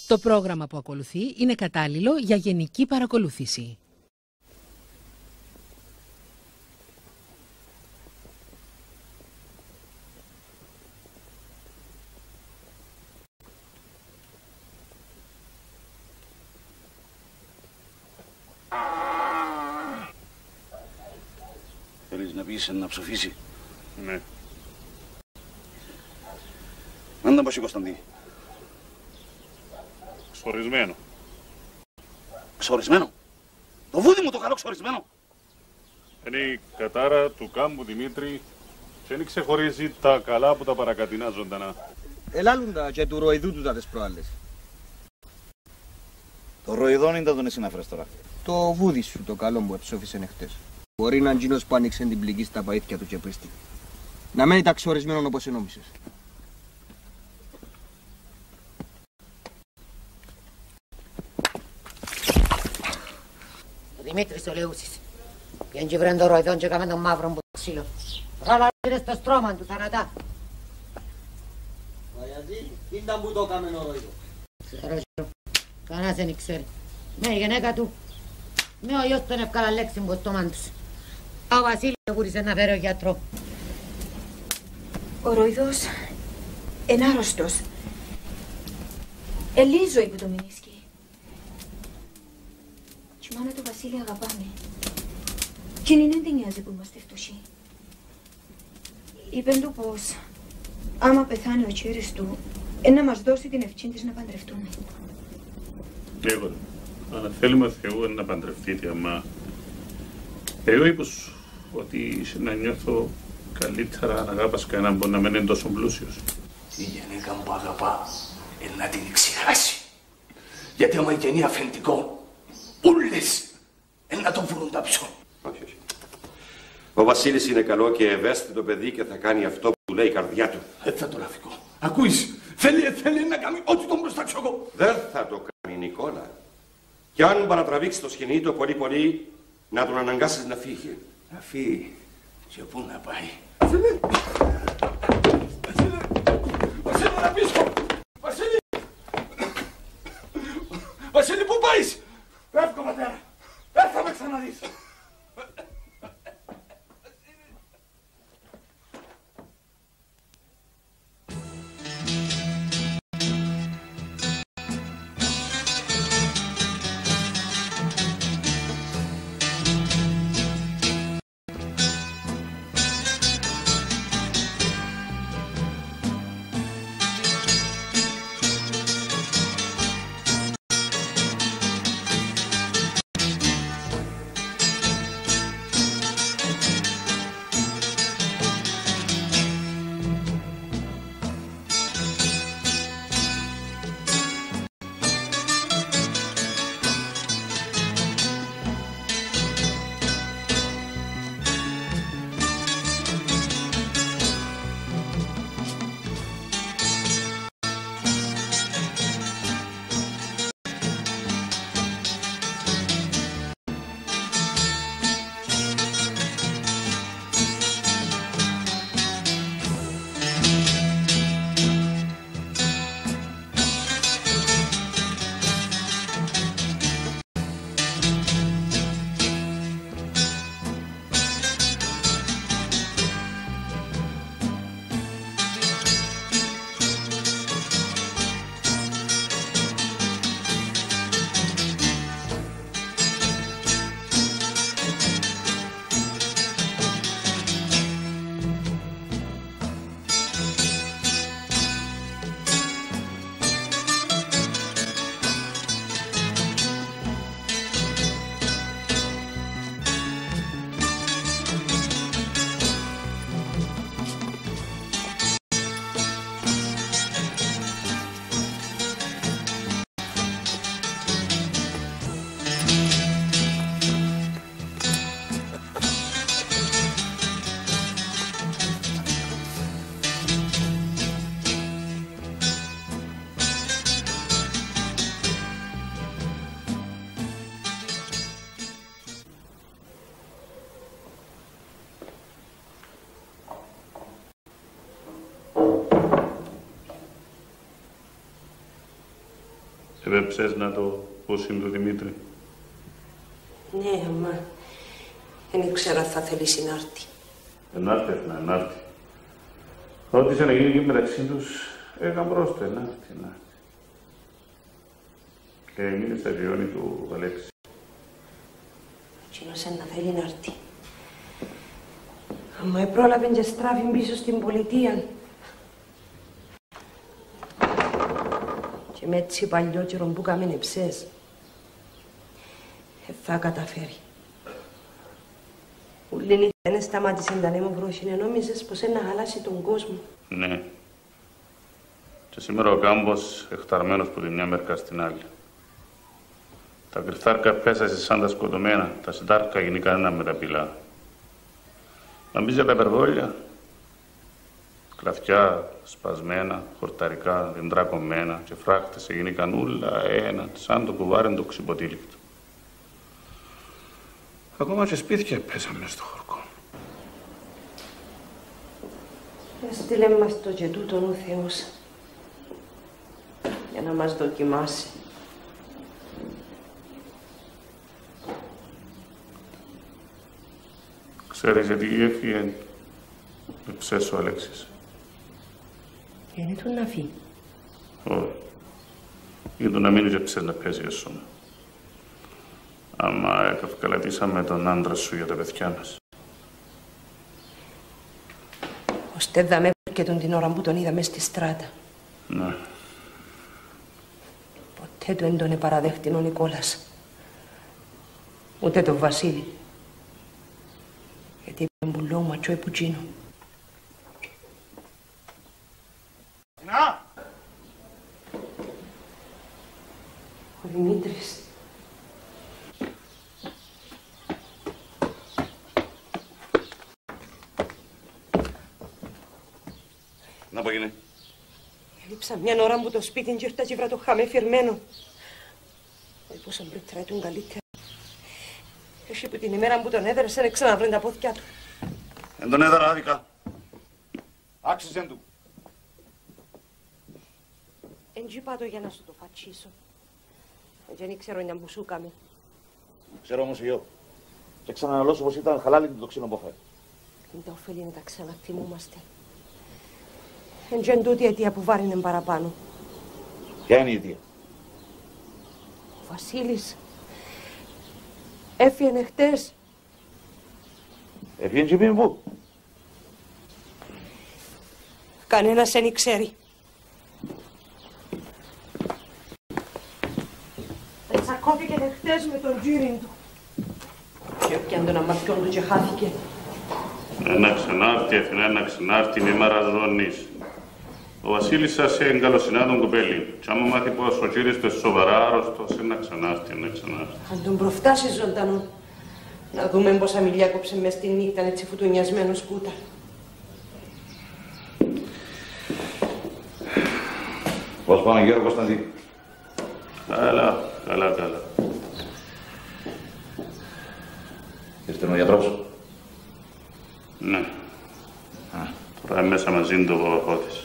Το πρόγραμμα που ακολουθεί είναι κατάλληλο για γενική παρακολούθηση. Θέλεις να πεις να ψοφήσει? Ναι. Αν δεν πας ο Κωνσταντή. Ξορισμένο. Ξορισμένο? Το βούδι μου το καλό ξορισμένο. Είναι η κατάρα του κάμπου Δημήτρη και δεν ξεχωρίζει τα καλά από τα παρακατινά ζωντανά. Ελάλουν τα και του ροϊδού του τα τις προάλλες. Το ροϊδόν είναι τον εσύ να φέρεις τώρα. Το βούδι σου το καλό που εψόφισαν χτες. Μπορεί να είναι εκείνος που άνοιξε την πληγή στα παΐθια του και πρίστη. Να μένει τα ξορισμένο όπως ενόμισες. Ο Δημήτρης ο Λεούσης. Πιέν και βρέν το ροϊδόν και έκαμε τον μαύρο που το ξύλο. Ράλα είναι στο στρώμα του θανατά. Μα γιατί ήταν που το έκαμε ο ροϊδόν? Ξέρω, κανένας δεν ξέρει. Με η γενέκα του, με ο γιος τον εύκαλα λέξη μου στο μάν τους. Ο Βασίλης γούρισε να φέρει ο γιατρό. Ο Ροϊδός είναι άρρωστος. Ελή ζωή που το μηνίσκει. Κι η μάνα του Βασίλη αγαπάμε. Κι είναι δεν νοιάζει που είμαστε φτωχοί. Είπεν του πως άμα πεθάνει ο κύρις του να μας δώσει την ευχή της να παντρευτούμε. Εγώ, αν θέλουμε Θεού να παντρευτείτε, αμα εγώ είπα ότι να νιώθω καλύτερα αν αγάπας κανέναν που να μην είναι τόσο πλούσιος. Η γενέκα που αγαπά να την ξεχάσει. Γιατί άμα γεννεί αφεντικό, ούλες να τον βρουν τα ψώνια. Όχι, όχι. Ο Βασίλης είναι καλό και ευαίσθητο παιδί και θα κάνει αυτό που του λέει η καρδιά του. Θα τον αφήκω. Ακούεις, θέλει να κάνει ό,τι τον προστάξω εγώ. Δεν θα το κάνει, Νικόλα. Κι αν παρατραβήξει το σκηνή του πολύ να τον αναγκάσεις να φύγει. Να φύγει. Και πού να πάει? Βασίλη, να πίσω! Βασίλη! Βασίλη, πού πάεις? Φεύγω, πατέρα. Δεν θα με ξαναδείς. Επέψες να το πούσιν του Δημήτρη. Ναι, αμά. Δεν ξέρω αν θα θέλει να έρθει. Ενάρτη, ενάρτη. Ό,τι σε να γίνει και μεταξύ τους, έκαν πρόστο, ενάρτη. Και μείνει στα βιώνει του Αλέξη. Εκείνος να θέλει να έρθει. Αμα πρόλαβε και στράφει πίσω στην πολιτεία. Και με έτσι παλιόκαιρο που κάμενε ψες, θα καταφέρει. Ούλη δεν σταμάτησε να νέμω βρόσινε, νόμιζες πως να χαλάσει τον κόσμο. Ναι. Και σήμερα ο κάμπος εκταρμένος που τη μια μερικά στην άλλη. Τα κρυφτάρκα πέσασε σαν τα σκοτωμένα, τα συντάρκα γίνει κανένα με τα πυλά. Να μπεις για τα υπερβόλια, κλαθιά σπασμένα, χορταρικά, δεντρά κομμένα και φράχτες έγινηκαν ούλα ένα, σαν το κουβάρεν το ξυποτήλικτο. Ακόμα και σπίτια πέσαμε στο χορκό. Έστειλε μας το και τούτον ο Θεός για να μας δοκιμάσει. Ξέρεις γιατί έφυγε ψες ο Αλέξης. Είναι του να φύγει. Όχι. Για το να μείνει και ψες να παίζει εσώμα. Άμα εκαυκαλατήσαμε τον άντρα σου για τα παιδιά μας. Ο Στέδα με και τον την ώρα που τον είδα μες στη στράτα. Ναι. Ποτέ του δεν τον επαραδέχτην ο Νικόλας. Ούτε τον Βασίλη. Γιατί είπε μπουλό ματσόι πουτσίνο. Να! Ο Δημήτρης. Να πω γίνει. Έλειψα μια ώρα που το σπίτι και ήρθα και βρά το χάμε φυρμένο. Ελπούσαν πριν τράιτουν καλύτερα. Έχει που την ημέρα που τον έδερε να ξαναβρει τα πόδια του. Εν τον έδερα άδικα. Άξιζεν του. Εν τζιπά το για να σου το φατσίσω. Δεν ξέρω αν που σου κάμε. Ξέρω όμως εγώ. Και ξαναλώσω πως ήταν χαλάλη το ξενοπόφερ. Δεν τα ωφέλη να τα ξαναθυμούμαστε. Εν τζεν τούτη αιτία που βάρινε παραπάνω. Ποια είναι η αιτία? Ο Βασίλης έφυγε χτες. Έφυγε και πήγε πού? Κανένας δεν ξέρει. Τσακώθηκε χτες με τον τζίριν του. Και έπιαν τον αμαρτιόν του και χάθηκε. Ένα ξανάρτη, Αθηνά, ένα ξανάρτη, είναι μαραζονής. Ο Βασίλης σας εγκαλοσυνά τον κοπέλι. Κι άμα μάθει πως ο κύριος του σοβαρά άρρωστος, ένα ξανάρτη, ένα ξανάρτη. Αν τον προφτάσει ζωντανό, να δούμε πόσα μιλιά κόψε μες τη νύχτα έτσι φουτουνιασμένος που ήταν. Πώς πάμε Γιώργο Κωνσταντή? Καλά, καλά, καλά. Ήρθε ο γιατρός? Ναι. Τώρα μέσα μαζί είναι το Παπαχώτης.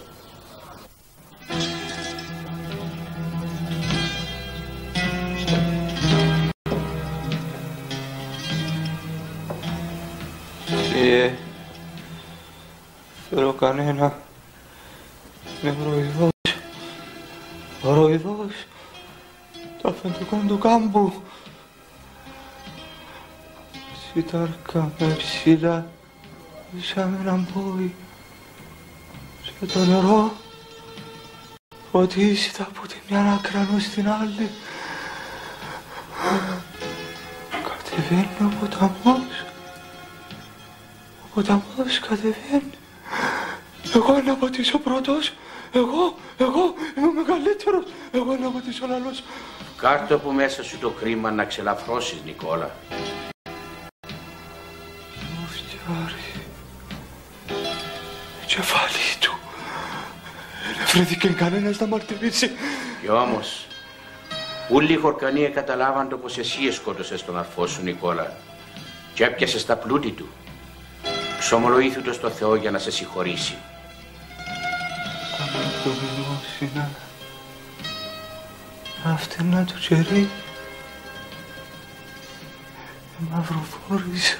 Θέλω κανένα. Είναι ροϊδός. Το αφεντικό του κάμπου. Σιτάρκα με ψηλά. Σαν έναν πόη. Σε το νερό. Φωτίζεται από τη μια άκρανο στην άλλη. Κατεβαίνει ο ποταμός. Ο ποταμός κατεβαίνει. Εγώ να ποτίσω πρώτος. Εγώ είμαι ο μεγαλύτερος. Εγώ να ποτίσω λαλός. Κάρτο από μέσα σου το κρίμα να ξελαφρώσεις, Νικόλα. Μου φτιάρει. Κεφάλι του. Δεν βρέθηκε κανένας να μαρτυρήσει. Κι όμως, όλοι οι χορκανοί καταλάβαν το πως εσύ σκότωσες τον αρφό σου, Νικόλα. Και έπιασες τα πλούτη του. Ξομολογήθου το στο Θεό για να σε συγχωρήσει. Το δημόσινα. Αυτένα το κερί μαυροφόρησα.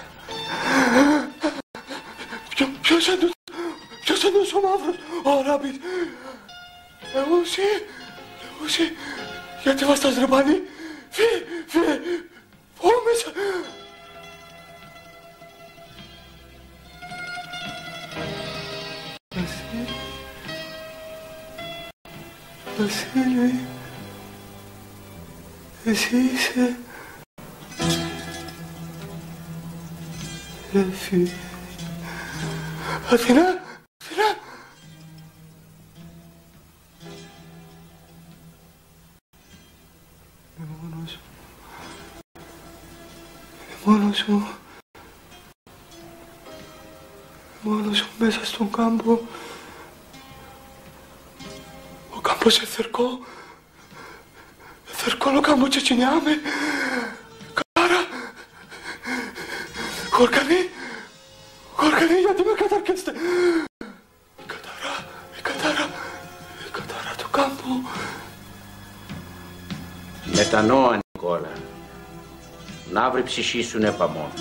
Ποιος είναι ο μαύρος, ο Ράμπιτ? Εγώ εσύ, γιατί βαστάς ρε πάνι? Φύγε, φύγε μέσα. Βασίλη, εσύ είσαι. Έφυγε. Αθηνά, Αθηνά. Μόνος μου μέσα στον κάμπο. Ο κάμπος εθερκό ο κάμπο τσετσινιάμε. Κάρα. Γοργανή, γιατί με καταρκέστε? Η κατάρα του κάμπου. Μετανόα, Νικόλα. Να βρει ψυχή σου νεπαμόν.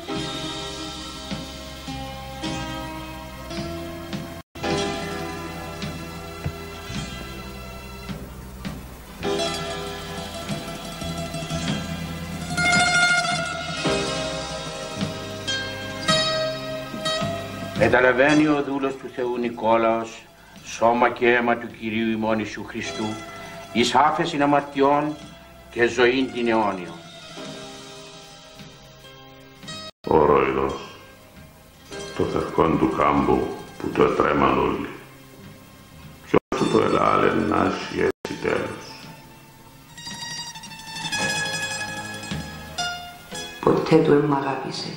Μεταλαβαίνει ο δούλος του Θεού Νικόλαος, σώμα και αίμα του Κυρίου ημών Ιησού Χριστού, εις άφεσιν αμαρτιών και ζωήν την αιώνιο. Ο Ρόιδος, το θερκόν του κάμπου που το ετρέμαν όλοι. Ποιος του το ελάλε να έχει έτσι τέλος. Ποτέ του μ' αγάπησε.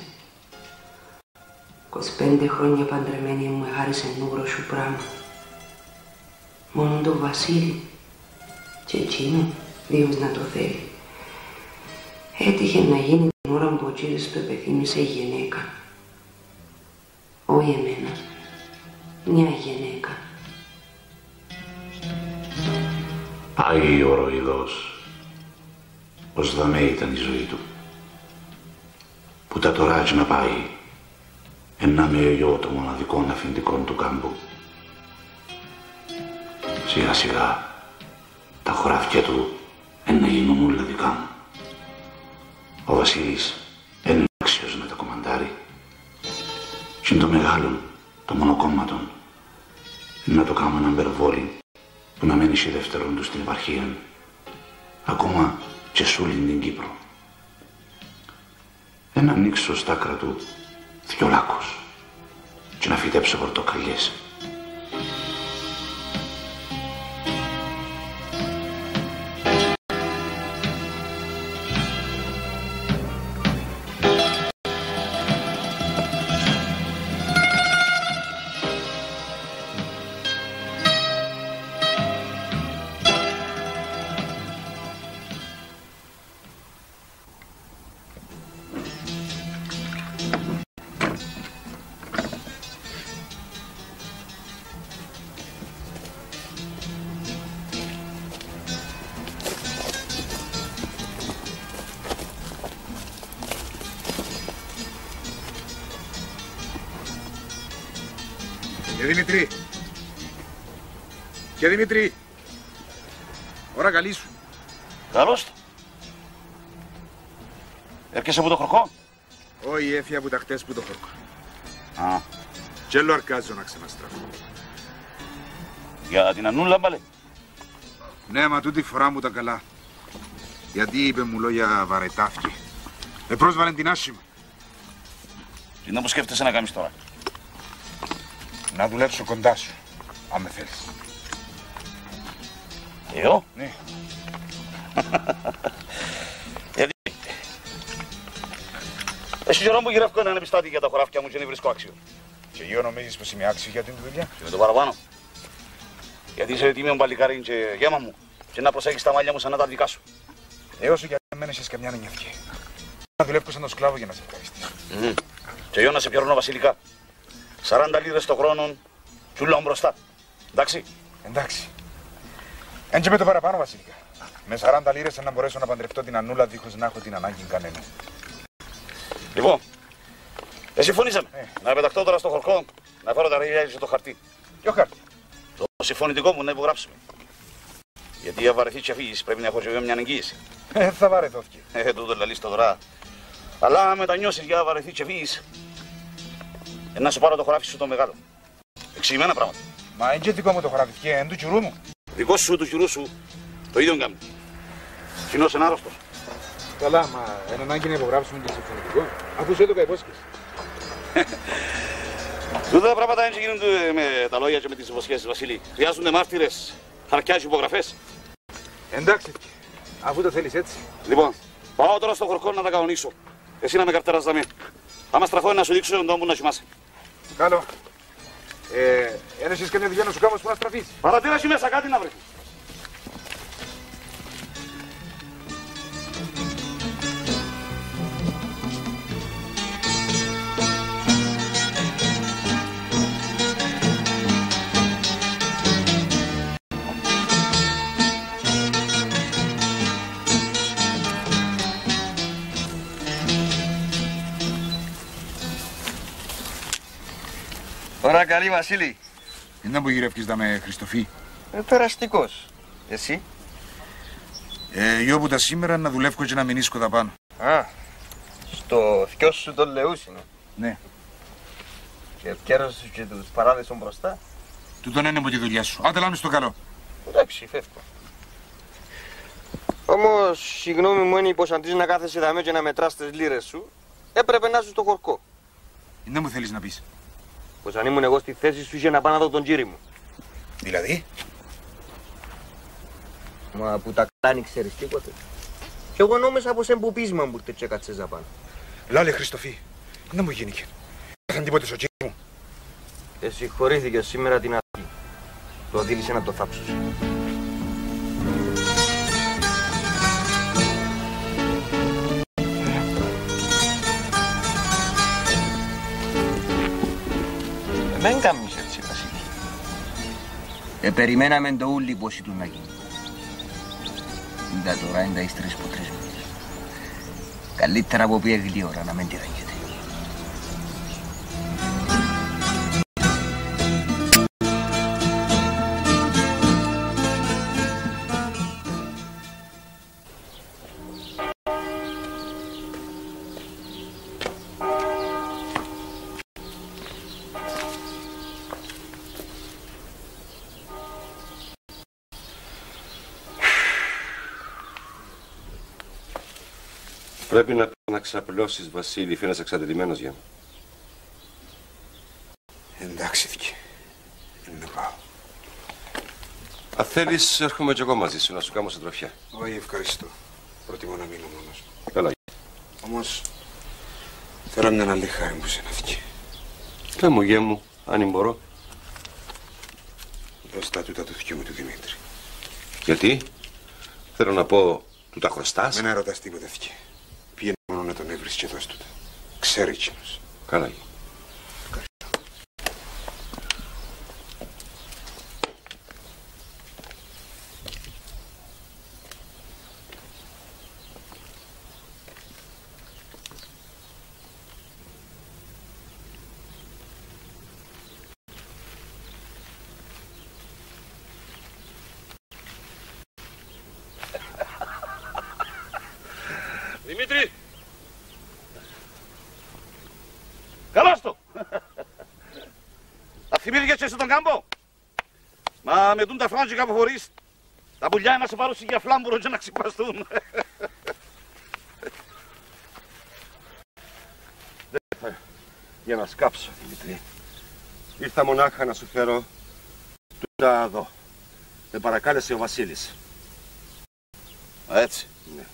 25 χρόνια παντρεμένη μου χάρισε νούρο σου πράγμα. Μόνο το Βασίλη και εκείνο, Δίος να το θέλει. Έτυχε να γίνει την ώρα που ο Κύριος του επεθύμησε η γυναίκα. Όχι εμένα, μια γυναίκα. Πάει ο Ροϊδός, πως δαμέ ήταν η ζωή του. Που τα τωράζει να πάει, ένα με γιο των μοναδικών αφεντικών του κάμπου. Σιγά σιγά τα χωράφια του να γίνουν όλα δικά μου. Ο Βασίλης είναι άξιος να τα κομμαντάρει. Και το μεγάλον, το μονοκόμματον, να το κάνουμε έναν περβόλι που να μένει σε δεύτερον του στην επαρχία, ακόμα και σούλην την Κύπρο. Ένα ανοίξω στα άκρα του 2 λάκκους και να φυτέψω πορτοκαλιές. Και Δημήτρη, ώρα καλή σου. Καλώς του. Έρχεσαι από το χορκό? Όχι, έφυγα από τα χτες που το χορκό. Α. Τσέλο αρκάζω να ξαναστραφώ. Για την Ανούλα, μπαλέ. Ναι, μα τούτη φορά μου τα καλά. Γιατί είπε μου λόγια βαρετάφκη. Πρόσβαλε την άσχημα. Τι να που σκέφτεσαι να κάνεις τώρα? Να δουλέψω κοντά σου, αν με θέλεις. Εγώ? Ναι. Γιατί? Εσύ καιρό μου γυρεύω έναν επιστάτη για τα χωράφια μου και δεν βρίσκω άξιο. Και εγώ νομίζεις πως είμαι άξιο για την δουλειά? Και με το παραπάνω. Γιατί είσαι τίμιο μπαλικάρι και γέμα μου και να προσέχεις τα μαλλιά μου σαν να τα δικά σου. Όσο για μένα έχεις καμιά νιαθιά. Να δουλεύω σαν τον σκλάβο για να σε ευχαριστήσω. Και εγώ να σε πιερώνω βασιλικά. 40 λίρες το χρόνο, τσουλών μπροστά. Εντάξει? Εντάξει. Εν και με το παραπάνω, βασιλικά. Με 40 λίρες να μπορέσω να παντρευτώ την Ανούλα δίχως να έχω την ανάγκη κανένα. Λοιπόν, συμφωνήσαμε. Να πεταχτώ τώρα στο χορκό, να φέρω τα ρίγια στο χαρτί. Ποιο χαρτί? Το συμφωνητικό μου να υπογράψουμε. Γιατί αν βαρεθεί και φύγεις πρέπει να έχω και μια εγγύηση. Θα βαρεθώθηκε. Τούτο λαλείς το δωρά. Αλλά αν μετανιώσεις για βαρεθεί και φύγεις, να σου πάρω το χωράφι σου το μεγάλο. Εξηγημένα πράγματα. Μα είναι και δικό μου το χωράφι, και είναι του κυρού μου. Δικό σου, του κυρού σου, το ίδιο κάνει. Κοινός είναι άρρωστος. Καλά, μα είναι ανάγκη να υπογράψουμε και συμφωνητικό, αφού σου έδωκα υπόσχεση. Τούτα τα πράγματα δεν γίνονται με τα λόγια και με τις υποσχέσεις, Βασίλη. Χρειάζονται μάρτυρες, χαρτιά και υπογραφές. Εντάξει, αφού το θέλεις έτσι. Λοιπόν, πάω τώρα στο χορκό να τα κανονίσω. Εσύ να με καρτέρας δαμέ. Άμα στραφώ να σου δείξω τον τόπο να κοιμάσαι. Καλό. Ένεσες καμιά δουλειά να σου κάνω που να στραφείς. Παρατήραση μέσα, κάτι να βρει. Ωρα καλή, Βασίλη. Είναι που γυρεύκεις να με Χριστοφή. Περαστικός. Εσύ? Εγώ που τα σήμερα να δουλεύω και να μην ίσκω τα πάνω. Α, στο θκιός σου τον λεούς είναι. Ναι. Και ευκαιρώσεις και τους παράδες σου μπροστά. Τούτον είναι από τη δουλειά σου. Άντε λάμε στο καλό. Εντάξει, φεύγω. Όμως, η γνώμη μου είναι πως αντί να κάθεσαι δαμέ και να μετράς τις λίρες σου, έπρεπε να είσαι στο χορκό. Είναι μου θέλεις να πεις. Πως αν ήμουν εγώ στη θέση σου είχε να πάω να δω τον τζίρι μου. Δηλαδή? Μα που τα κάνει ξέρεις τίποτε. Κι εγώ νόμιζα πως εμποπίσμα μου ήρθε και έκατσες απάνω. Λάλε Χριστοφή, να μου γίνηκε. Δεν θα τίποτε στο τζίρι μου. Συγχωρήθηκες σήμερα την αρχή. Το δίλησε να το θάψεις. Δεν κάνεις έτσι, Βασίλη. Περιμέναμε το ούλι πως ήταν να γίνει. Είδα τώρα είναι τα εις 3 μήνες. Καλύτερα από πει έγλη ώρα να μην τη ραγγέται. Πρέπει να ξαπλώσεις, Βασίλη, φαίνεσαι εξαντλημένος για μένα. Εντάξει, θκη. Να πάω. Αν θέλεις, έρχομαι κι εγώ μαζί σου, να σου κάνω συντροφιά. Όχι, ευχαριστώ. Προτιμώ να μείνω μόνος. Καλά. Όμως, θέλω μια άλλη χάρη μου σε να θκη. Πες μου, γέ μου, αν μπορώ. Δώσ' τα τούτα του θκιού μου του Δημήτρη. Γιατί? Θέλω να πω, του τα χρωστάς. Με να ρωτάς τίποτα, θκη. Πήγαινε μόνο να τον έβρεις και δώσ' τούτα. Ξέρει εκείνος. Καλά. Δημήτρη! Καλώς το! Αθυμήθηκες και στον κάμπο. Μα με τούν τα φρόντζικα που χωρίς, τα πουλιά να σε πάρουν για φλάμπουρο και να ξυπαστούν. Δεν ήρθα για να σκάψω, Δημήτρη. Ήρθα μονάχα να σου φέρω τούτα εδώ. Με παρακάλεσε ο Βασίλης. Α, έτσι. Ναι.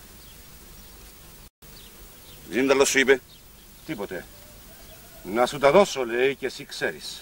Ζήνταλο σου είπε. Τίποτε. Να σου τα δώσω, λέει, και εσύ ξέρεις.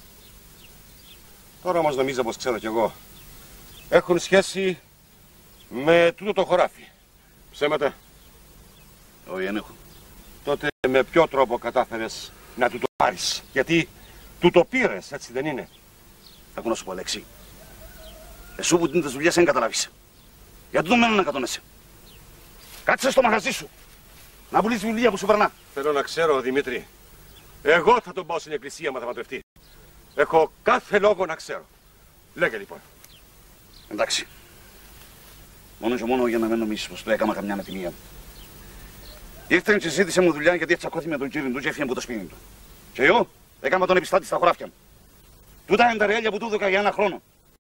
Τώρα όμως νομίζω πως ξέρω κι εγώ. Έχουν σχέση με τούτο το χωράφι. Ψέματα. Όχι, δεν έχουν. Τότε με ποιο τρόπο κατάφερες να του το πάρεις? Γιατί του το πήρες, έτσι δεν είναι? Έχω να σου πω, Αλέξη. Εσύ που τις δουλειές δεν καταλάβεις. Γιατί το μένουν να κατονέσαι. Κάτσε στο μαγαζί σου. Να πουλήσεις βιβλία που σου περνά. Θέλω να ξέρω, Δημήτρη. Εγώ θα τον πάω στην εκκλησία μα θα παντρευτεί. Έχω κάθε λόγο να ξέρω. Λέγε λοιπόν. Εντάξει. Μόνο και μόνο για να μην νομίσεις πως το έκανα καμιά με τη μία μου. Ήρθε και ζήτησε μου δουλειά γιατί τσακώθηκε με τον κύριο του και έφυγε από το σπίτι του. Και εγώ έκανα τον επιστάτη στα χωράφια μου. Τούτα είναι τα ρεάλια που του έδωκα για 1 χρόνο.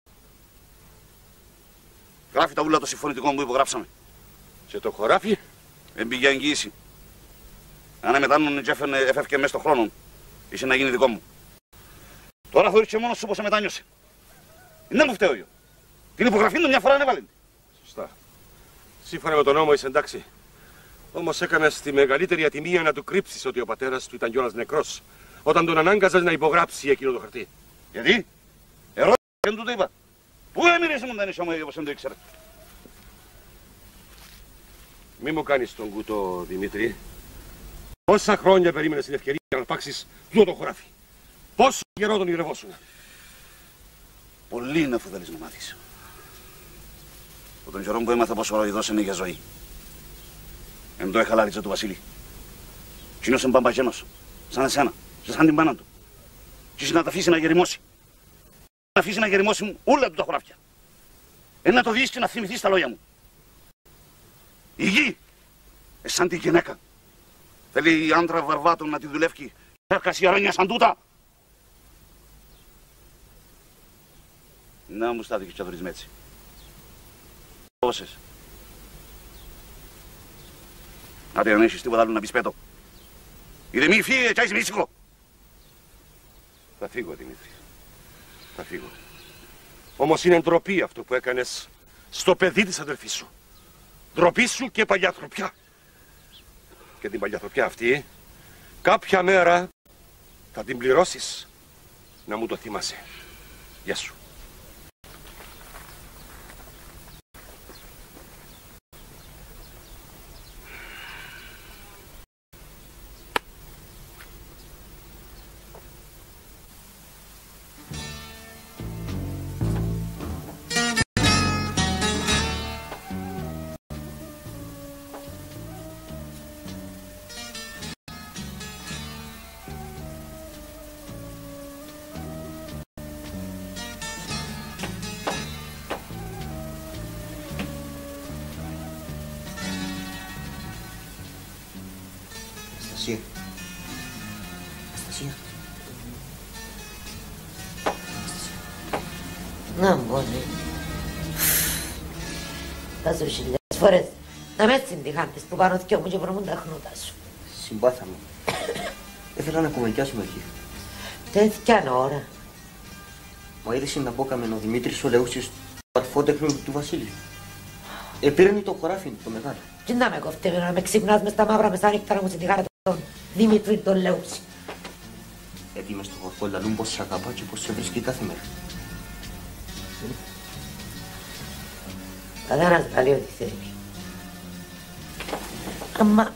Γράφει τα ούλα το συμφωνητικό που υπογράψαμε. Και το χωράφι? Έμπηγε εγγύηση. Αν μετάνουν και έφευκε μέσα στον χρόνο, είσαι να γίνει δικό μου. Τώρα θεωρείς και μόνος σου πως σε μετάνιωσε. Είναι μου φταίω εγώ. Την υπογραφή του μια φορά ανέβαλε. Σωστά. Σύμφωνα με τον νόμο είσαι εντάξει. Όμως έκανες τη μεγαλύτερη ατιμία να του κρύψεις ότι ο πατέρας του ήταν κιόλας νεκρός, όταν τον ανάγκαζες να υπογράψει εκείνο το χαρτί. Γιατί? Ερώτηση δεν του το είπα. Πού έμεινες μου να είσαι όμως όπως δεν το ήξερα. Μη μου κάνεις τον κουτό, Δημήτρη. Πόσα χρόνια περίμενες την ευκαιρία να αρπάξεις δυο το χωράφι. Πόσο καιρό τον ηρευόσουν. Πολύ είναι αφού θέλεις να μάθεις. Από τον καιρό που έμαθα πως ο ροϊδός είναι για ζωή. Εν το έχαλάριζε του Βασίλη. Κοινός είναι μπαμπαγένος, σαν εσένα, και σαν την πάνα του. Και να τα αφήσει να γεριμώσει. Να αφήσει να γεριμώσει όλα του τα χωράφια. Να το δεις και να θυμηθείς τα λόγια μου. Η γη, σαν τη γυναίκα. Θέλει η άντρα βαρβάτων να τη δουλεύει και κασιαράνια σαν τούτα. Να μου στάθηκε και αδωρίζουμε έτσι. Όσες. Να δεν έχεις τίποτα άλλο να πεις πέτω. Ηρεμεί, φύγε, κι άισε με ήσυχο. Θα φύγω, Δημήτρη. Θα φύγω. Όμως είναι ντροπή αυτό που έκανες στο παιδί της αδελφής σου. Ντροπή σου και παλιαθροπιά. Και την παλιαθροπιά αυτή, κάποια μέρα θα την πληρώσεις να μου το θυμάσαι. Γεια σου. Αναστασία. Να μπορεί. Θα σου χιλιάδες φορές να με συντυχάντες που πάνω δυο μου και βρω μου τα χνούτα σου. Συμπάθα μου. Ήθελα να κουβεντιάσουμε εκεί. Τέτοια ώρα. Μα είδες να μπόκαμε ο Δημήτρης ο Λεούσης το αρφότεχνο του Βασίλη. Πήρανε το χωράφι το μεγάλο. Τι να με κοφτεί να με ξυπνάς μες στα μαύρα μεσάνυχτα να μου συντυχάρε τον Δημήτρη τον Λεούση. Γιατί μες στο χορκό λαλούν πως σε αγαπά και πως σε βρίσκει κάθε μέρα. Καθένας λέει ό,τι θέλει. Αμα...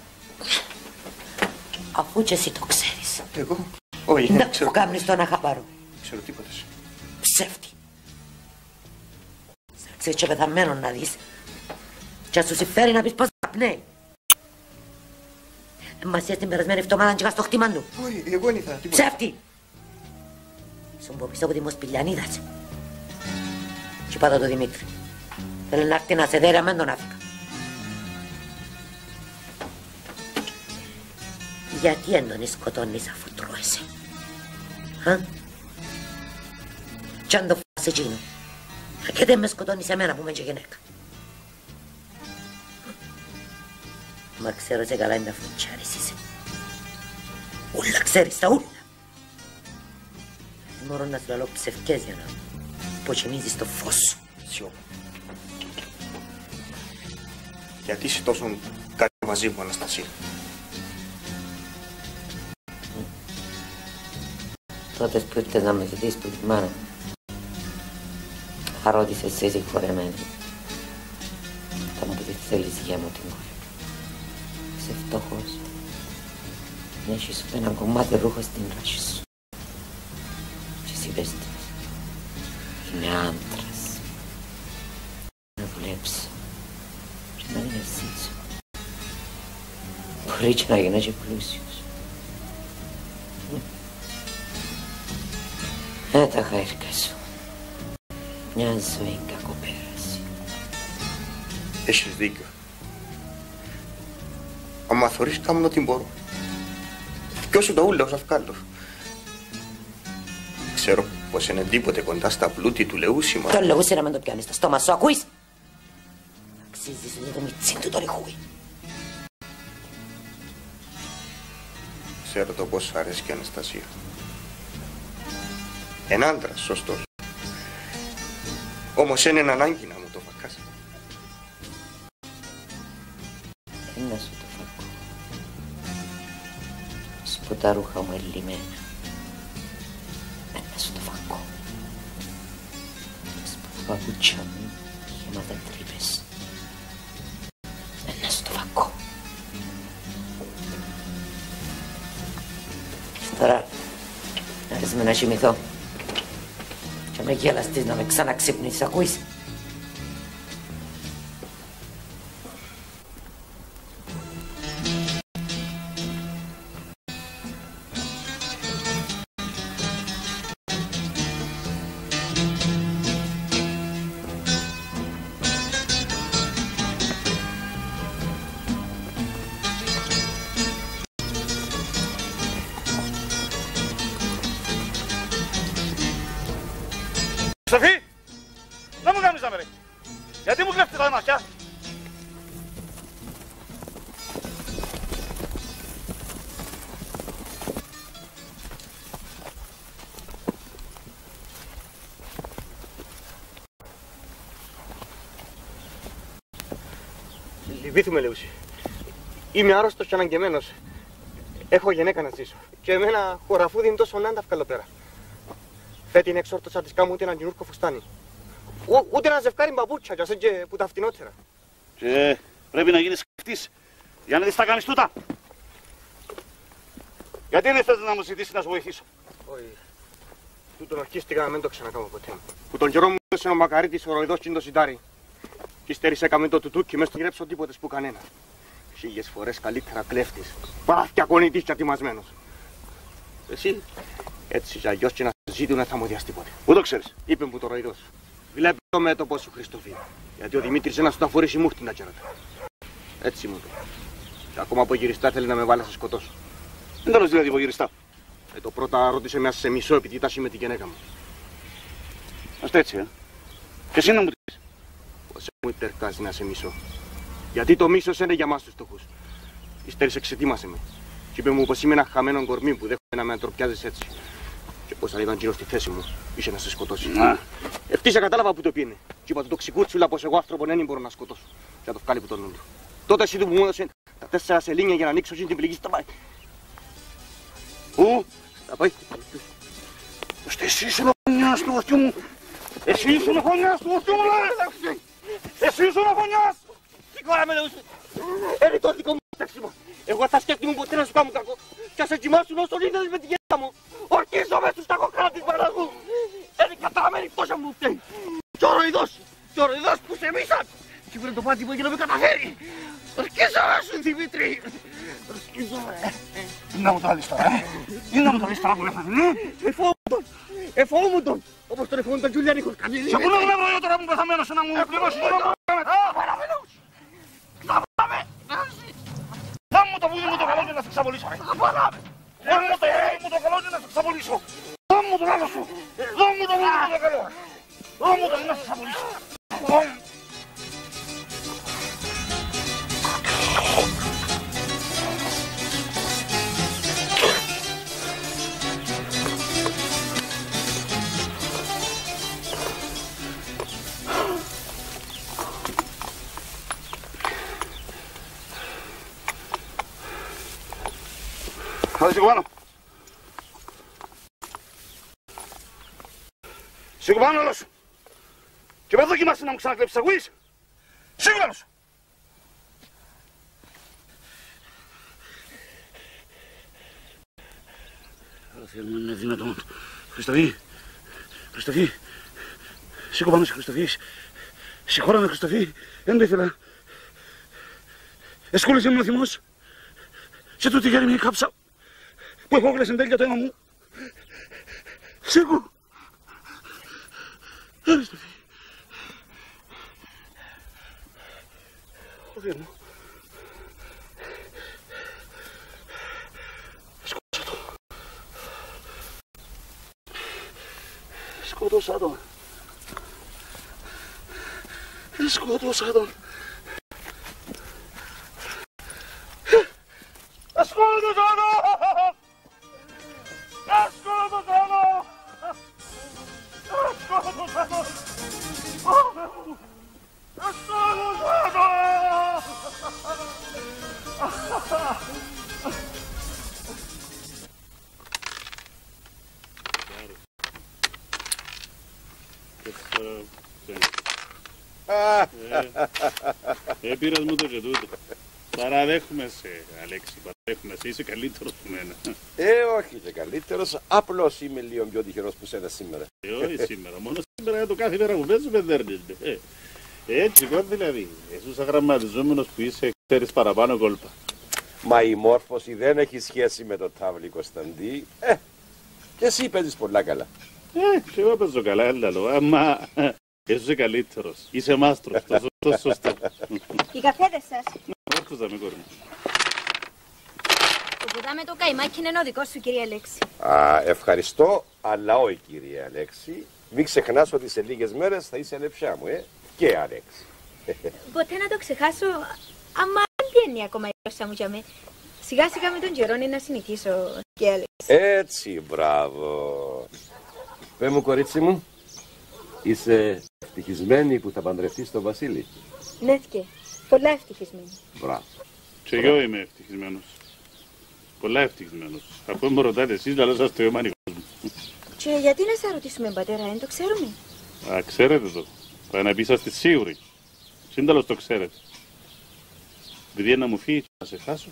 αφού και εσύ το ξέρεις. Εγώ? Όχι, δεν ξέρω. Να κάνεις τον αχαπάρο. Ξέρω τίποτα. Ψεύτη. Ξέρεις και πεθαμένο να δεις. Και ας σου συμφέρει να πεις πως καπνέει. Μας την περασμένη εβδομάδα και στο χτήμα του. Όχι, εγώ δεν ήθελα τίποτα. Ψεύτη. Σου πω πίσω από τη Μοσπηλιανίδας. Και είπα το Δημήτρη. Θέλει να έρθει να σε δέρει αμέν τον άφηκα. Γιατί εν τον σκοτώνεις αφού τρώεσαι. Κι αν το φας εκείνο. Και δεν με σκοτώνεις εμένα που είμαι και γυναίκα. Μα ξέρω σε καλά είναι τα φουντσάρις είσαι. Ούλα ξέρεις τα ούλα. Μπορώ να σου λαλώ ψευκές για να υποκοιμίζεις το φως σου. Σιώπα. Γιατί είσαι τόσο κάτι μαζί μου, Αναστασία. Τότε που ήρθες να με ζητήσεις που τη μάνα θα ρώτησες εσύ συγχωρεμένη. Θα μου πεις τι θέλεις για μου την κόρη. Είσαι φτωχός. Να έχεις ένα κομμάτι ρούχο στην ράση σου. Και εσύ πες της. Είμαι άντρας. Να δουλέψω. να ζήσω. Μπορεί και να γίνω και πλούσιος. Τα χάρηκα σου. Μια ζωή κακοπέραση. Έχεις δίκιο. Άμα θωρείς κάνω ό,τι μπορώ. Κι όσο το ούλαος αυκάλω. Ξέρω πως είναι τίποτε κοντά στα πλούτη του Λεούσιμα. Τον Λεούσι να μην το πιάνεις στο στόμα σου, ακούεις? Αξίζει σου λίγο μητσίν του το ριχούι. Ξέρω το πώς αρέσει και η Αναστασία. Ένα άντρας, σωστός. Όμως είναι ανάγκη να μου το φακάσει. Να σου το φακώ. Σπου τα ρούχα μου ελλημένα. Να σου το φακώ. Σπου τα παπούτσια μου γεμάτα τρύπες. Να σου το φακώ. Τώρα, άρεσε με να κοιμηθώ. Και με γέλαστείς να με ξαναξύπνεις, ακούεις? Σοφή, να μου κάνεις να με ρε. Γιατί μου κλέφτει τα μάτια. Λυπήθουμε, Λεούσι. Είμαι άρρωστος και αναγκεμένος. Έχω γενέκα να ζήσω. Και εμένα χωραφούδι είναι τόσο νάντα ευκαλοπέρα. Φέτην εξόρτωσα της κάμου ούτε έναν κινούρκο φουστάνι. Ούτε ένα ζευκάρι μπαμπούτσια, κι ας και που τα φτηνότερα. Και πρέπει να γίνεις σκεφτής για να δεις τα κάνεις τούτα. Γιατί δεν θες να μου ζητήσεις να σου βοηθήσω. Όχι. Τούτον αρχίστηκα να μην το ξανακάμω ποτέ. Που τον καιρό μου έδωσε ο Μακαρίτης ο ροϊδός και το σιτάρι. Κι ύστερης έκαμε το τουτούκι μες στο γρέψω τίποτες που κανένα. Χίλιες φορές καλύτερα κλέφτης. Πάθια κονητής και ατιμασμένος. Εσύ έτσι για γιος και να ζήτουν δεν θα μου διάσει τίποτε. Πού το ξέρεις? Είπε μου το ροϊδός. Βλέπει το μέτωπο σου, Χριστοφή. Γιατί ο Δημήτρης ένας του τα φορήσει μούχτη να κέρατα. Έτσι μου το. Και ακόμα από γυριστά θέλει να με βάλει να σε σκοτώσω. Δεν τέλος δηλαδή από γυριστά. Το πρώτα ρώτησε μέσα σε μισό επειδή τάση με τη γυναίκα μου. Ας το έτσι, Και εσύ να μου πεις. Πως μου υπερκάζει να σε μισώ. Γιατί το μίσος είναι για μας τους φτωχούς. Ύστερης εξετοίμασε με. Και είπε μου πως είμαι ένα χαμένο κορμί που δέχομαι να με αντροπιάζεις έτσι. Και πως αν ήταν γύρω στη θέση μου, είχε να σε σκοτώσει. Ευτύχησα κατάλαβα που το πήγαινε. Και είπα του το ξικούτσουλα πως εγώ άνθρωπο δεν μπορώ να σκοτώσω. Και να το βγάλει που τον νου του. Τότε εσύ του που μου έδωσε τα 4 σελήνια για να ανοίξω την πληγή στα πάει. Πού? Στα πάει. Ώστε εσύ ήσουν ο φωνιάς του βοηθιού μου. Εσύ ήσουν ο φωνιάς του βοηθιού μου, λέει. Εσύ ήσουν ο φωνιάς. Συγχώρα με, Λεούσι. Είναι το δικό μου στέξιμο. Εγώ θα σκέφτομαι ποτέ να σου κάνω κακό. Κι ας σε κοιμάσουν όσο ήθελες με τη γέννα μου. Ορκίζομαι στους τακοκράτα της μάνας μου. Είναι καταραμένη πόσα μου φταίει. Κι ο ροϊδός που σε μίσαν. Και βρε το πάτη που έγινε να με καταφέρει. Ορκίζομαι σου, Δημήτρη. Ορκίζομαι. Να μου το βάλεις τώρα, Ή να μου το βάλεις τώρα που έφαγε, Εφόμουν τον. Όπως τον εφόμουν τον Τζουλιάνι Χορκανίδη. Σε πού να γνωρίζω εγώ τώρα που πεθαμένος να μου πληρώσεις το νόμο. Δάμε μου το βούδι μου το καλόνι να σε ξαβολήσω. Δάμε μου το βούδι μου το καλόνι να σε ξαβολήσω. Δάμε μου το λάθος σου. Δάμε μου το βούδι μου το καλό. Δάμε μου το να σε ξαβολήσω. Άντε σήκω πάνω. Σήκω πάνω όλος σου. Και με δοκιμάσαι να μου ξανακλέψεις, ακούεις. Σήκω πάνω σου. Θεέ μου, είναι δυνατόν. Χριστοφή. Σήκω πάνω σε Χριστοφή. Συγχώρα με, Χριστοφή. Δεν το ήθελα. Εσκόλεσε με ο θυμός. Σε τούτη γερμή κάψα που επόκλεσε εν τέλεια το αίμα μου. Σήκω. Άριστο φύγει. Ο Θεέ μου. Σκότωσα τον. Σκότωσα τον. Σκότωσα τον. Σκότωσα τον. Σκότωσα τον. Πήρας μου το και τούτο. Παραδέχομαι σε, Αλέξη, παραδέχομαι σε. Είσαι καλύτερος από μένα. Όχι και καλύτερος. Απλώς είμαι λίγο πιο τυχερός που σένα σήμερα. Όχι σήμερα. Μόνο σήμερα για το κάθε μέρα που παίζουμε δέρνεσαι. Έτσι, εγώ δηλαδή. Εσύ σαν γραμματιζόμενος που είσαι, ξέρεις παραπάνω κόλπα. Μα η μόρφωση δεν έχει σχέση με το τάβλι, Κωνσταντί. Και εσύ παίζεις πολλά καλά. Και εγώ παίζω καλά, έλαλο. Άμα είσαι καλύτερος. Είσαι μάστρος. Τόσο σωστό. Οι καφέδες σας. Όρκουσα με κόρη μου. Το πουδάμε το καϊμάκι είναι ο δικός σου, κύριε Αλέξη. Ευχαριστώ, αλλά όχι, κύριε Αλέξη. Μην ξεχνάς ότι σε λίγες μέρες θα είσαι λεψιά μου, και Αλέξη. Ποτέ να το ξεχάσω, άμα δεν πιένει ακόμα η γλώσσα μου για με. Σιγά σιγά με τον καιρό είναι να συνηθίσω, κύριε Αλέξη. Έτσι, μπράβο. Πες μου, κορίτσι μου, είσαι ευτυχισμένη που θα παντρευτείς τον Βασίλη? Ναι, και πολλά ευτυχισμένη. Μπράβο. Και εγώ είμαι ευτυχισμένος. Πολλά ευτυχισμένος. Αφού με ρωτάτε εσείς, αλλά σας το ιωμάνικος μου. Και γιατί να σας ρωτήσουμε, πατέρα, δεν το ξέρουμε? Ξέρετε το. Πάει να πει είσαστε σίγουροι. Σύνταλος το ξέρετε. Επειδή να μου φύγει, να σε χάσω.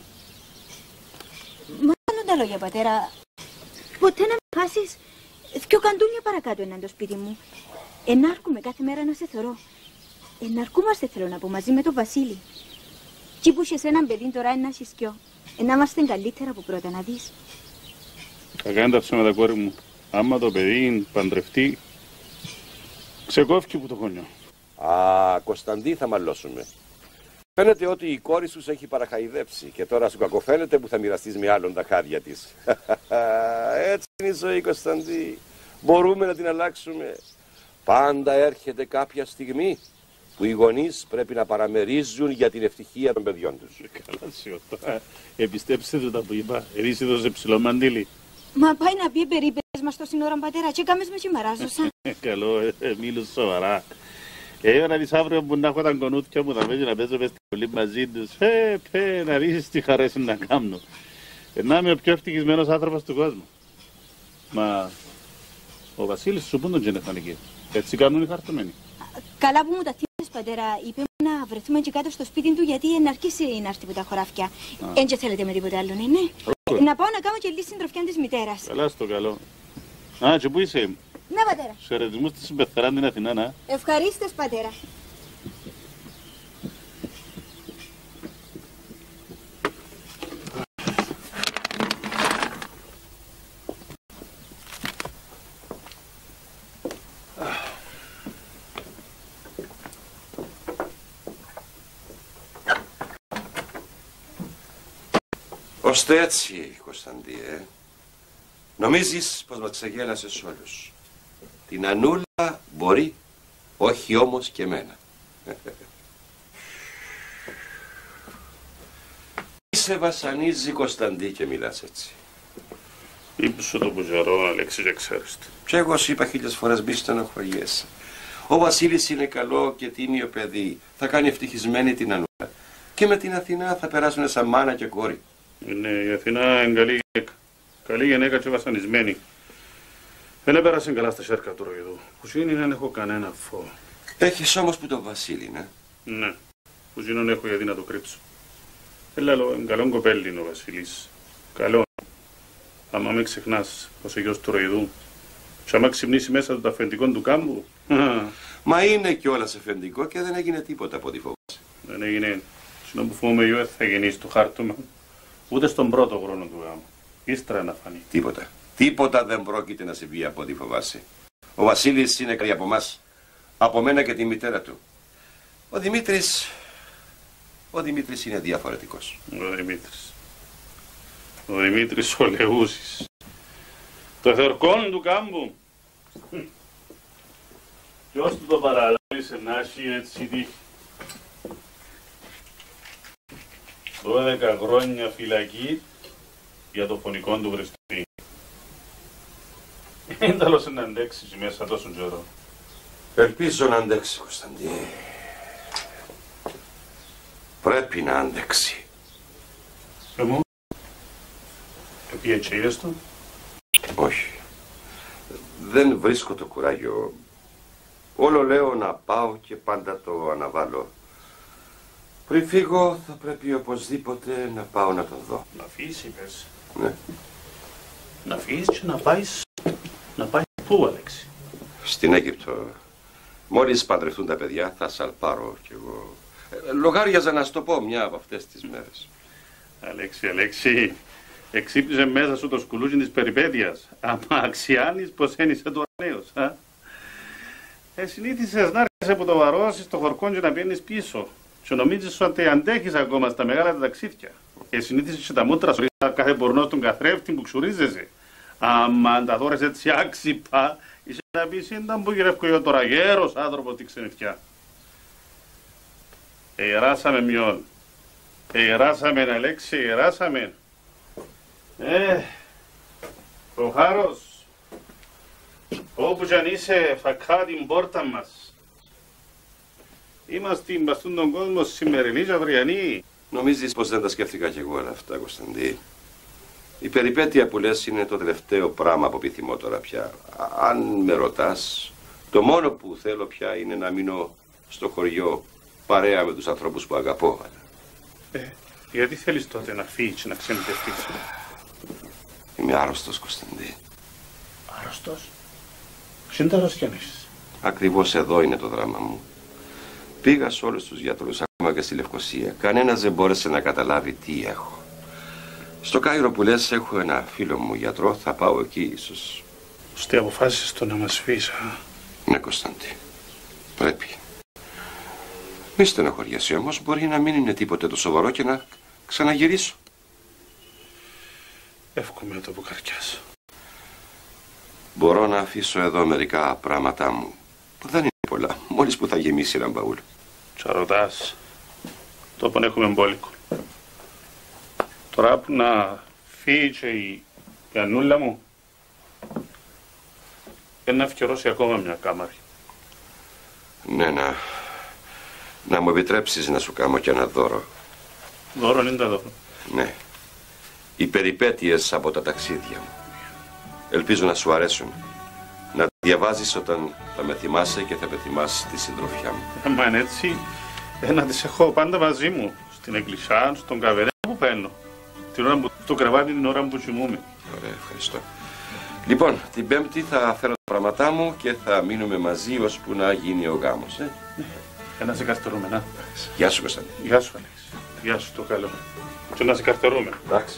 Μόνο τα λόγια, πατέρα. Ποτέ να με χάσεις. Δυο καντούνια παρακάτω είναι το σπίτι μου. Ενάρκουμε κάθε μέρα να σε θωρώ. Εναρκούμαστε, θέλω να πω, μαζί με τον Βασίλη. Τι που είχες έναν παιδί τώρα είναι να έχεις κοιό. Να είμαστε καλύτερα από πρώτα, να δεις. Θα κάνει τα ψέματα, κόρη μου. Άμα το παιδί παντρευτεί, ξεκόφηκε που το χωνιό. Κωνσταντί, θα μαλώσουμε. Φαίνεται ότι η κόρη σου έχει παραχαϊδέψει και τώρα σου κακοφαίνεται που θα μοιραστείς με άλλον τα χάδια της. Έτσι είναι η ζωή, Κωνσταντί. Μπορούμε να την αλλάξουμε. Πάντα έρχεται κάποια στιγμή που οι γονείς πρέπει να παραμερίζουν για την ευτυχία των παιδιών τους. Καλά σιωτά. Επιστέψτε τα που είπα. Ρίσιδο σε ψηλό μαντήλι. Μα πάει να πει περίπετες μας τόση ώρα, πατέρα, και κάμες με και μαράζωσα. Καλό, μίλους σοβαρά. Να δεις αύριο που να έχω τα κονούθια μου, θα παίζω να παίζω μες στην πολύ μαζί τους. Να ρίσεις τι χαρές να κάνω. Να είμαι ο πιο ευτυχισμένος άνθρωπος του κόσμου. Μα ο Βασίλης σου πούν τον γενεθανική. Έτσι κάνουν οι χαρτωμένοι. Καλά που μου τα θύμισες, πατέρα. Είπε μου να βρεθούμε και κάτω στο σπίτι του γιατί εναρκήσει να έρθει από τα χωράφια. Εν και θέλετε με τίποτα άλλο, ναι. Να πάω να κάνω και λίγη συντροφιά της μητέρας. Καλά στο καλό. Και πού είσαι? Ναι, πατέρα. Σε ερετισμούς της συμπεθεράν την Αθηνά, να. Ευχαρίστως, πατέρα. Ώστε έτσι, Κωνσταντί, νομίζεις πως μας ξεγέλασες όλους. Την Ανούλα μπορεί, όχι όμως και εμένα. Σε βασανίζει, Κωνσταντί, και μιλάς έτσι. Ήψω το μπουζαρό, Αλέξη, και ξέρεις το. Και εγώ σου είπα 1000 φορές μη στενοχωριέσαι. Ο Βασίλης είναι καλό και τίμιο παιδί. Θα κάνει ευτυχισμένη την Ανούλα. Και με την Αθηνά θα περάσουν σαν μάνα και κόρη. Ναι, η Αθηνά είναι καλή γυναίκα. Καλή γυναίκα και βασανισμένη. Δεν έπερασε καλά στα σέρκα του Ροϊδού. Που είναι δεν έχω κανένα φόβο. Έχεις όμως που τον Βασίλη, ναι. Ναι. Που ζήνων έχω γιατί να το κρύψω. Λέω, καλό κοπέλι είναι ο Βασίλης. Καλό. Άμα με ξεχνάς πως ο γιος του Ροϊδού. Και άμα ξυπνήσει μέσα του το αφεντικό του κάμπου. Μα είναι κιόλας αφεντικό και δεν έγινε τίποτα από ό,τι φοβάσαι. Δεν έγινε. Συνό που φοβούμαι εγώ θα γεννήσει του χάρτουμα ούτε στον πρώτο χρόνο του γάμου. Ύστερα να φανεί. Τίποτα. Τίποτα δεν πρόκειται να συμβεί από ό,τι φοβάσαι. Ο Βασίλης είναι καλή από εμάς. Από μένα και τη μητέρα του. Ο Δημήτρης είναι διαφορετικός. Ο Δημήτρης ο Λεούσης. Το εθερκόν του κάμπου. Ποιος του το παραλάβησε να έχει έτσι τύχη. 12 χρόνια φυλακή για το φωνικό του Χριστίνη. Είναι τέλος να αντέξει μέσα τόσο καιρό. Ελπίζω να αντέξει, Κωνσταντή. Πρέπει να αντέξει. Μου, επί είδες το? Όχι. Δεν βρίσκω το κουράγιο. Όλο λέω να πάω και πάντα το αναβάλω. Πριν φύγω θα πρέπει οπωσδήποτε να πάω να τον δω. Να φύγεις είπες. Ναι. Να φύγεις και να πάεις... Να πάει πού, Αλέξη? Στην Αίγυπτο. Μόλις παντρευτούν τα παιδιά θα σαλπάρω κι εγώ. Λογάριαζα να σου το πω μια από αυτές τις μέρες. Αλέξη, εξύπνιζε μέσα σου το σκουλούζι της περιπέτειας. Αμα αξιάνεις πως ένισε το νέος, συνήθισες να έρχεσαι από το βαρώσεις το χορκόν και να πιένεις πίσω. Και νομίζεις ότι αντέχεις ακόμα στα μεγάλα ταξίδια. Συνήθισες και τα μούτρα σου κάθε πορνό στον καθρέφτη που ξουρίζεσαι. Άμα τα δώρες έτσι άξιπα, είσαι να πεις ήταν που γυρεύκω εγώ τώρα γέρος άνθρωπος τη ξενιτιά. Εράσαμε μειών. Εράσαμε, Αλέξη, εράσαμε. Ο Χάρος, όπου κι αν είσαι, φακά την πόρτα μας. Είμαστε μπαστούν τον κόσμο σημερινή και αυριανή. Νομίζεις πως δεν τα σκέφτηκα κι εγώ όλα αυτά, Κωνσταντή? Η περιπέτεια που λες είναι το τελευταίο πράγμα που επιθυμώ τώρα πια. Αν με ρωτάς, το μόνο που θέλω πια είναι να μείνω στο χωριό παρέα με τους ανθρώπους που αγαπώ. Γιατί θέλεις τότε να φύγεις και να ξενιτευτείς? Είμαι άρρωστος, Κωνσταντή. Άρρωστος? Συν τα αρρώστια να έχεις. Ακριβώς εδώ είναι το δράμα μου. Πήγα σε όλους τους γιατρούς, ακόμα και στη Λευκοσία. Κανένας δεν μπόρεσε να καταλάβει τι έχω. Στο Κάιρο που λες έχω ένα φίλο μου γιατρό, θα πάω εκεί ίσως. Ώστε αποφάσισες το να μας φύγεις, Ναι, Κωνσταντή. Πρέπει. Μη στενοχωριέσαι όμως, μπορεί να μην είναι τίποτε το σοβαρό και να ξαναγυρίσω. Εύχομαι το που καρκιάς. Μπορώ να αφήσω εδώ μερικά πράγματά μου, που δεν είναι πολλά, μόλις που θα γεμίσει ένα μπαούλ. Τσαρωτάς, το πον έχουμε μπόλικο. Τώρα που να φύγει και η Ανούλα μου, να ευκαιρώσει ακόμα μια κάμαρη. Ναι, να μου επιτρέψεις να σου κάνω κι ένα δώρο. Δώρο είναι τα δώρο. Ναι. Οι περιπέτειες από τα ταξίδια μου. Ελπίζω να σου αρέσουν. Να διαβάζεις όταν θα με θυμάσαι και θα με θυμάσαι τη συντροφιά μου. Μα είναι έτσι, να τις έχω πάντα μαζί μου. Στην εκκλησιά, στον καβερέ που παίρνω. Την ώρα που, στο κρεβάτι την ώρα που κοιμούμαι. Ωραία, ευχαριστώ. Λοιπόν, την Πέμπτη θα φέρω τα πράγματά μου και θα μείνουμε μαζί ώσπου να γίνει ο γάμος. Να σε καρτερούμε, να. Γεια σου, Κωνσταντή. Γεια σου, Αλέξη. Γεια σου, το καλό. Και να σε καρτερούμε. Εντάξει.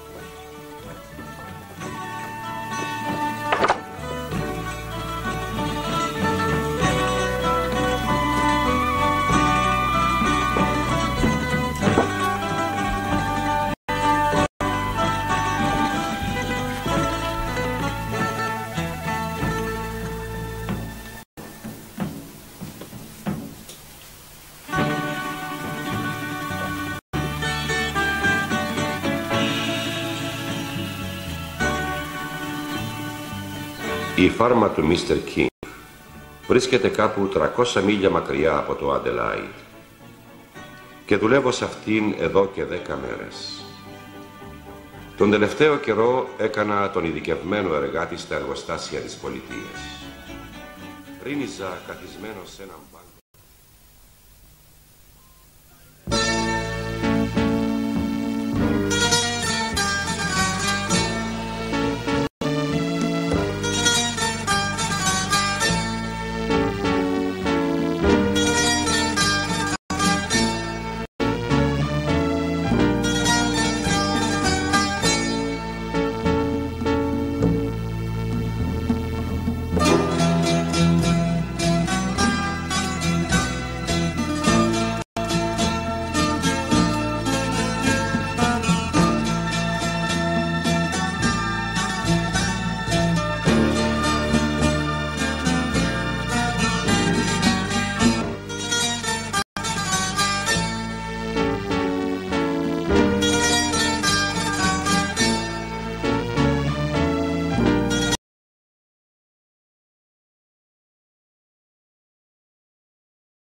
Η φάρμα του Mr. King βρίσκεται κάπου 300 μίλια μακριά από το Adelaide και δουλεύω σε αυτήν εδώ και 10 μέρες. Τον τελευταίο καιρό έκανα τον ειδικευμένο εργάτη στα εργοστάσια της πολιτείας. Ρίνιζα καθισμένος σε έναν